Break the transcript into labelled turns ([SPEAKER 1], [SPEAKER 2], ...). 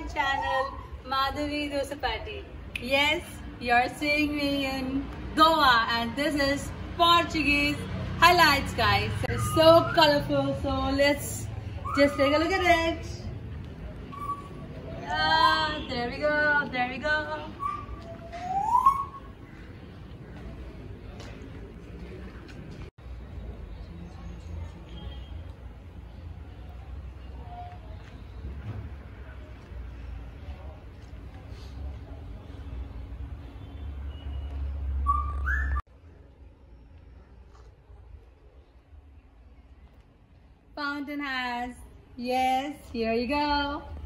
[SPEAKER 1] channel Madhavi Dosapati. Yes, you're seeing me in Goa and this is Portuguese highlights, guys. It's so colorful, so let's just take a look at it. There we go, there we go. Fountain has, yes, here you go.